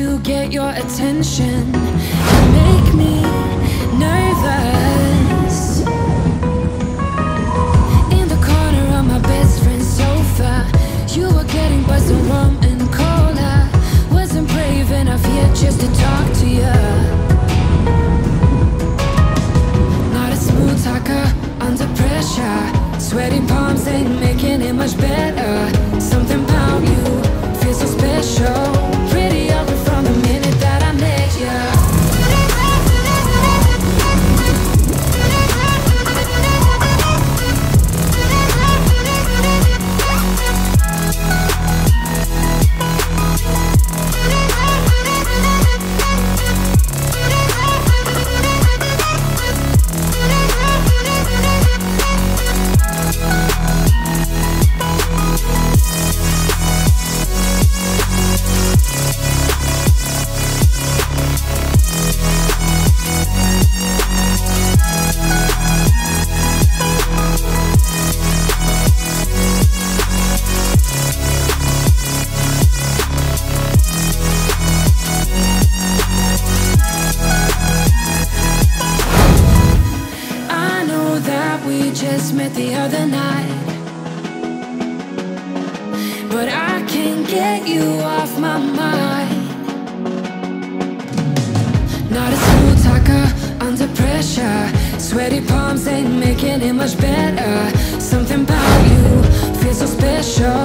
to get your attention. You make me nervous. In the corner of my best friend's sofa, you were getting buzzed on rum and cola. Wasn't brave enough yet just to talk to you. Not a smooth talker under pressure. Sweaty palms ain't making it much better. Something about you feels so special. Pretty ugly from the minute that I met you. Just met the other night, but I can't get you off my mind. Not a smooth talker under pressure. Sweaty palms ain't making it much better. Something about you feels so special.